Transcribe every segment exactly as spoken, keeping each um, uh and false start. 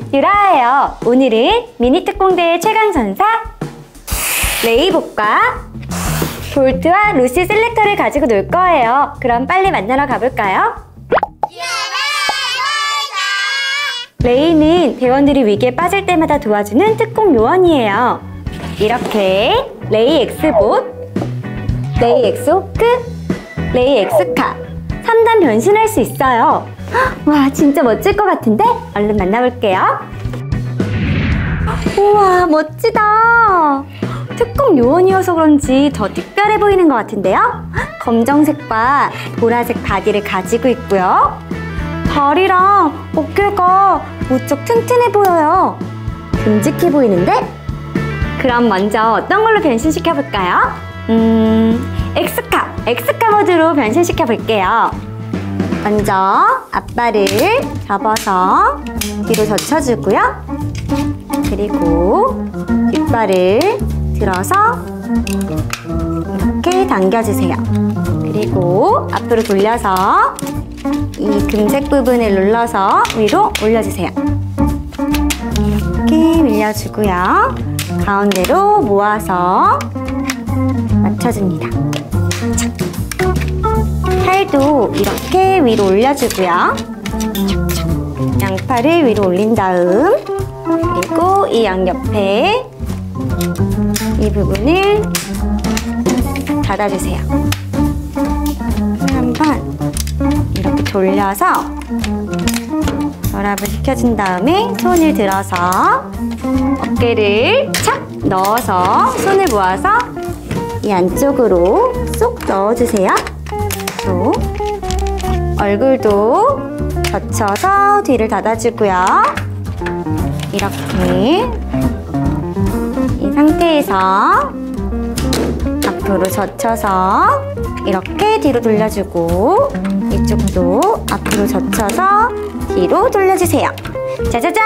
유라예요. 오늘은 미니 특공대의 최강전사 레이복과 볼트와 루시 셀렉터를 가지고 놀 거예요. 그럼 빨리 만나러 가볼까요? 레이는 대원들이 위기에 빠질 때마다 도와주는 특공 요원이에요. 이렇게 레이 엑스봇, 레이 엑스호크, 레이 엑스카 삼 단 변신할 수 있어요. 와, 진짜 멋질 것 같은데? 얼른 만나볼게요. 우와, 멋지다. 특공 요원이어서 그런지 더 특별해 보이는 것 같은데요? 검정색과 보라색 바디를 가지고 있고요. 다리랑 어깨가 무척 튼튼해 보여요. 듬직해 보이는데? 그럼 먼저 어떤 걸로 변신시켜 볼까요? 음... 엑스카! 엑스카 모드로 변신시켜 볼게요. 먼저 앞발을 접어서 뒤로 젖혀주고요. 그리고 뒷발을 들어서 이렇게 당겨주세요. 그리고 앞으로 돌려서 이 금색 부분을 눌러서 위로 올려주세요. 이렇게 밀려주고요. 가운데로 모아서 맞춰줍니다. 팔도 이렇게 위로 올려주고요. 양팔을 위로 올린 다음 그리고 이 양옆에 이 부분을 닫아주세요. 한번 이렇게 돌려서 결합을 시켜준 다음에 손을 들어서 어깨를 착 넣어서 손을 모아서 이 안쪽으로 쏙 넣어주세요. 또 얼굴도 젖혀서 뒤를 닫아주고요. 이렇게 이 상태에서 앞으로 젖혀서 이렇게 뒤로 돌려주고 이쪽도 앞으로 젖혀서 뒤로 돌려주세요. 짜자잔!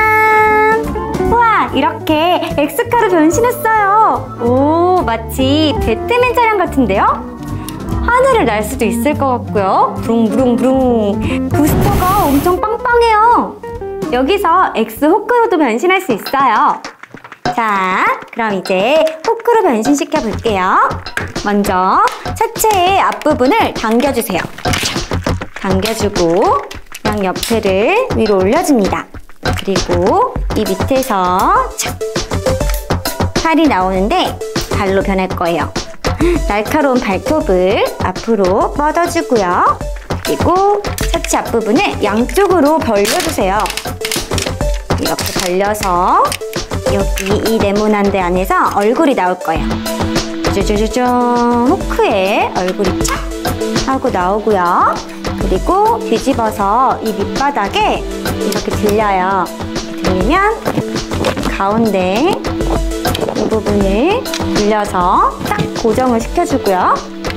우와! 이렇게 엑스카로 변신했어요. 오, 마치 배트맨 차량 같은데요? 하늘을 날 수도 있을 것 같고요. 부릉부릉부릉. 부스터가 엄청 빵빵해요. 여기서 엑스 호크로도 변신할 수 있어요. 자, 그럼 이제 호크로 변신시켜 볼게요. 먼저 차체의 앞부분을 당겨주세요. 당겨주고 양옆에를 위로 올려줍니다. 그리고 이 밑에서 착 팔이 나오는데 발로 변할 거예요. 날카로운 발톱을 앞으로 뻗어주고요. 그리고 차체 앞부분을 양쪽으로 벌려주세요. 이렇게 벌려서 여기 이 네모난 데 안에서 얼굴이 나올 거예요. 짜자자잔! 호크에 얼굴이 착 하고 나오고요. 그리고 뒤집어서 이 밑바닥에 이렇게 들려요. 들리면 가운데 이 부분을 돌려서 딱 고정을 시켜주고요.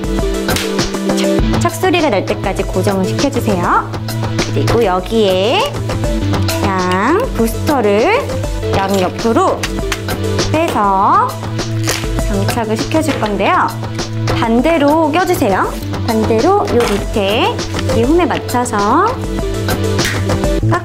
착 소리가 날 때까지 고정을 시켜주세요. 그리고 여기에 그냥 부스터를 양옆으로 빼서 장착을 시켜줄 건데요. 반대로 껴주세요. 반대로 요 밑에 이 홈에 맞춰서 딱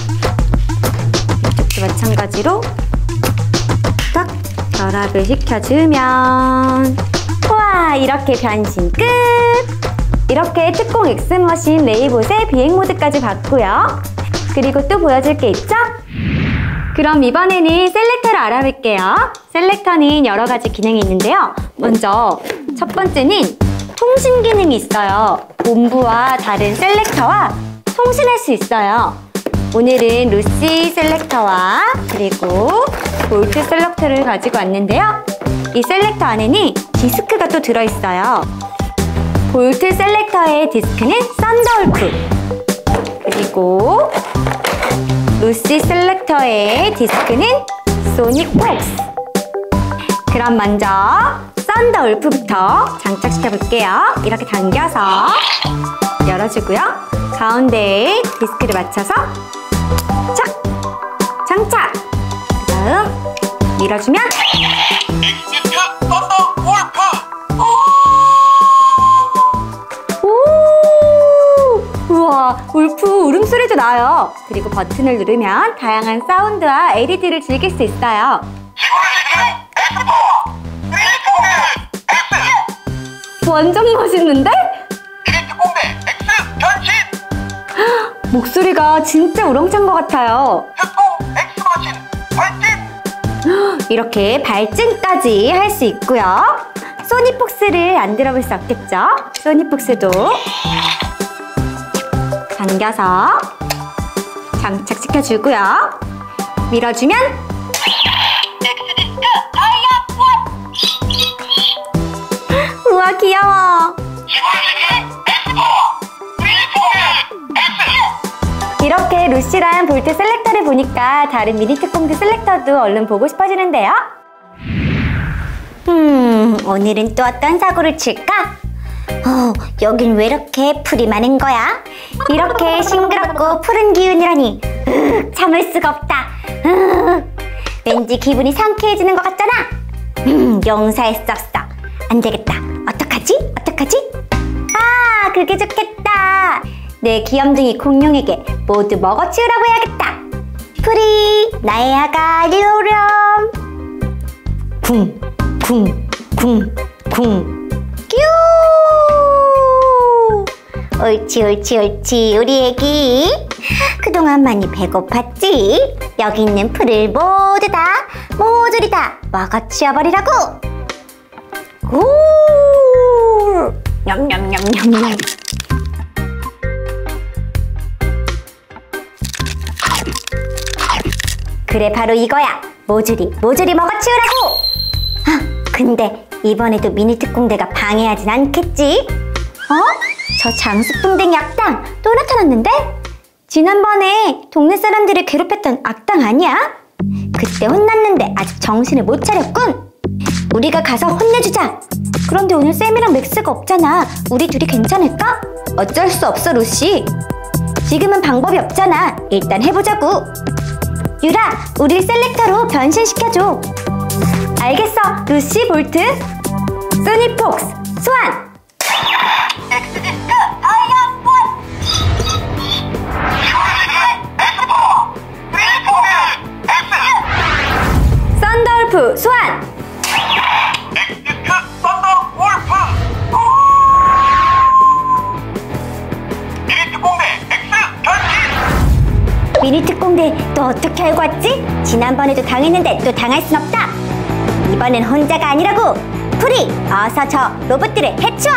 이쪽도 마찬가지로 딱 결합을 시켜주면 우와! 이렇게 변신 끝! 이렇게 특공 엑스머신 레이봇의 비행 모드까지 봤고요. 그리고 또 보여줄 게 있죠? 그럼 이번에는 셀렉터를 알아볼게요. 셀렉터는 여러 가지 기능이 있는데요. 먼저 첫 번째는 통신 기능이 있어요. 본부와 다른 셀렉터와 통신할 수 있어요. 오늘은 루시 셀렉터와 그리고 볼트 셀렉터를 가지고 왔는데요. 이 셀렉터 안에는 디스크가 또 들어있어요. 볼트 셀렉터의 디스크는 썬더울프, 그리고 루시 셀렉터의 디스크는 소닉 폭스. 그럼 먼저 썬더울프부터 장착시켜 볼게요. 이렇게 당겨서 열어주고요. 가운데에 디스크를 맞춰서 착! 장착! 그 다음 밀어주면 엑스카 썬더울프! 오! 우와! 울프 울음소리도 나요. 그리고 버튼을 누르면 다양한 사운드와 엘이디를 즐길 수 있어요. 완전 멋있는데? 미니트 공대 X 변신! 목소리가 진짜 우렁찬 것 같아요. 특공 X머신 발진! 이렇게 발진까지 할 수 있고요. 소니폭스를 안 들어볼 수 없겠죠? 소니폭스도 당겨서 장착시켜주고요. 밀어주면 엑스디스크 다이아 우와 귀여워. 이렇게 루시랑 볼트 셀렉터를 보니까 다른 미니 특공대 셀렉터도 얼른 보고 싶어지는데요. 음, 오늘은 또 어떤 사고를 칠까? 어, 여긴 왜 이렇게 풀이 많은 거야? 이렇게 싱그럽고 푸른 기운이라니 으, 참을 수가 없다. 으, 왠지 기분이 상쾌해지는 것 같잖아. 음, 용서했었어. 안 되겠다. 어떡하지? 어떡하지? 아, 그게 좋겠다. 내 귀염둥이 공룡에게 모두 먹어치우라고 해야겠다. 프리, 나의 아가 리오렴. 쿵, 쿵, 쿵, 쿵. 뀨! 옳지, 옳지, 옳지, 우리 애기. 그동안 많이 배고팠지? 여기 있는 풀을 모두 다, 모조리 다 먹어치워버리라고. 오! 냠냠냠냠냠. 그래, 바로 이거야. 모조리 모조리 먹어치우라고. 아, 근데 이번에도 미니 특공대가 방해하진 않겠지? 어? 저 장수풍뎅이 악당 또 나타났는데? 지난번에 동네 사람들을 괴롭혔던 악당 아니야? 그때 혼났는데 아직 정신을 못 차렸군. 우리가 가서 혼내주자. 그런데 오늘 쌤이랑 맥스가 없잖아. 우리 둘이 괜찮을까? 어쩔 수 없어, 루시. 지금은 방법이 없잖아. 일단 해보자고. 유라, 우릴 셀렉터로 변신시켜줘. 알겠어, 루시, 볼트. 소니폭스, 소환. 엑스디스크 다이아 엑스포! 미니트 공대 X! 썬더울프, 소환. 엑스디스크 썬더 울프! 미니트 공대 X 변신! 미니 특공대 또 어떻게 알고 왔지? 지난번에도 당했는데 또 당할 순 없다. 이번엔 혼자가 아니라고. 프리, 어서 저 로봇들을 해치워.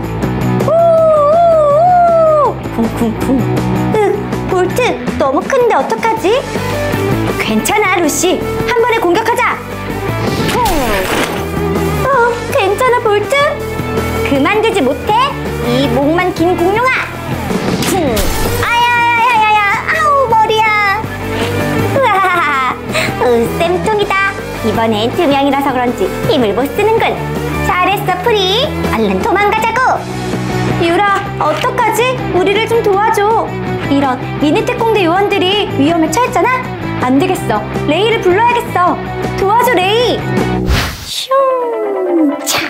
우우우우. 쿵쿵쿵. 으, 볼트 너무 큰데 어떡하지? 괜찮아, 루시. 한 번에 공격하자. 쿵. 어, 괜찮아, 볼트? 그만두지 못해? 이 목만 긴 공룡아. 쿵. 아야야야야야. 아우, 머리야. 우와, 으, 쌤통이다. 이번엔 두 명이라서 그런지 힘을 못 쓰는군. 잘했어, 프리. 얼른 도망가자고. 유라, 어떡하지? 우리를 좀 도와줘. 이런, 미니 특공대 요원들이 위험에 처했잖아? 안 되겠어. 레이를 불러야겠어. 도와줘, 레이. 슝, 차.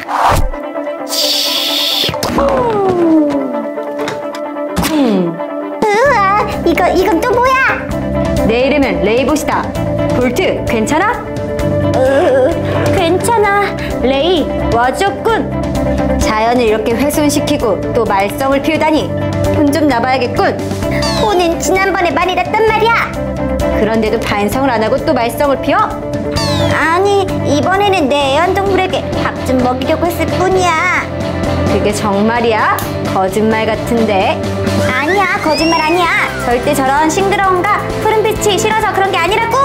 쿵. 우와, 이거, 이건 또 뭐야? 내 이름은 레이봇이다. 볼트, 괜찮아? 으, 괜찮아. 레이, 와줬군. 자연을 이렇게 훼손시키고 또 말썽을 피우다니. 혼 좀 나봐야겠군. 혼은 지난번에 많이 났단 말이야. 그런데도 반성을 안 하고 또 말썽을 피워? 아니, 이번에는 내 애완동물에게 밥 좀 먹이려고 했을 뿐이야. 그게 정말이야? 거짓말 같은데. 아니야, 거짓말 아니야. 절대 저런 싱그러움과 푸른 빛이 싫어서 그런 게 아니라고.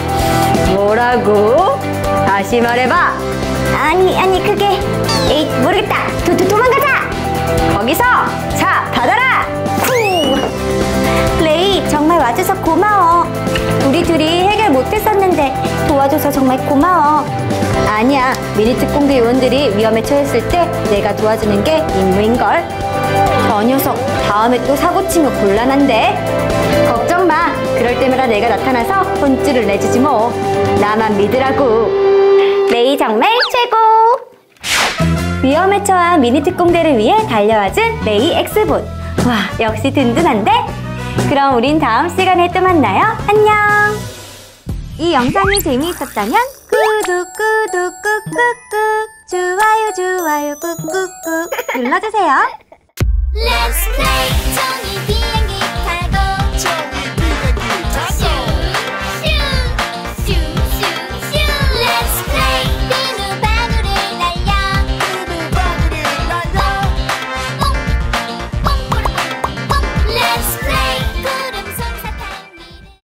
뭐라고? 다시 말해봐. 아니, 아니 그게... 에이, 모르겠다. 도, 도, 도망가자. 거기서! 자, 받아라! 쿵! 레이, 정말 와줘서 고마워. 우리 둘이 해결 못했었는데 도와줘서 정말 고마워. 아니야, 미니 특공대 요원들이 위험에 처했을 때 내가 도와주는 게 임무인걸. 저 녀석 다음에 또 사고치면 곤란한데. 걱정 마. 그럴 때마다 내가 나타나서 혼쭐을 내주지 뭐. 나만 믿으라고. 레이 정말 최고. 위험에 처한 미니 특공대를 위해 달려와준 레이 엑스봇. 와, 역시 든든한데? 그럼 우린 다음 시간에 또 만나요. 안녕. 이 영상이 재미있었다면 구독 구독 꾹꾹꾹 좋아요 좋아요 꾹꾹꾹 눌러주세요. Let's play Tony